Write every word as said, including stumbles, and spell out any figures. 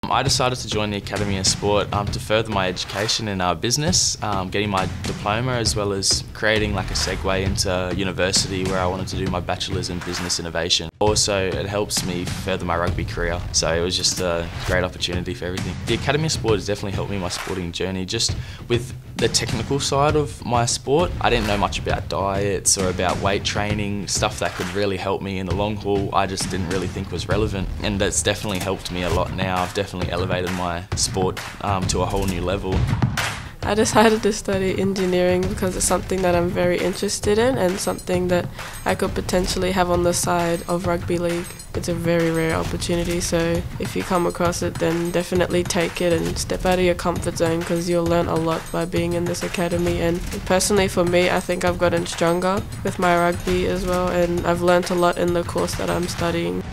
I decided to join the Academy of Sport um, to further my education in our business, um, getting my diploma as well as creating like a segue into university where I wanted to do my bachelor's in business innovation. Also, it helps me further my rugby career, so it was just a great opportunity for everything. The Academy of Sport has definitely helped me in my sporting journey, just with the technical side of my sport. I didn't know much about diets or about weight training, stuff that could really help me in the long haul. I just didn't really think was relevant, and that's definitely helped me a lot now. I've definitely elevated my sport um, to a whole new level. I decided to study engineering because it's something that I'm very interested in and something that I could potentially have on the side of rugby league. It's a very rare opportunity, so if you come across it, then definitely take it and step out of your comfort zone, because you'll learn a lot by being in this academy. And personally for me, I think I've gotten stronger with my rugby as well, and I've learnt a lot in the course that I'm studying.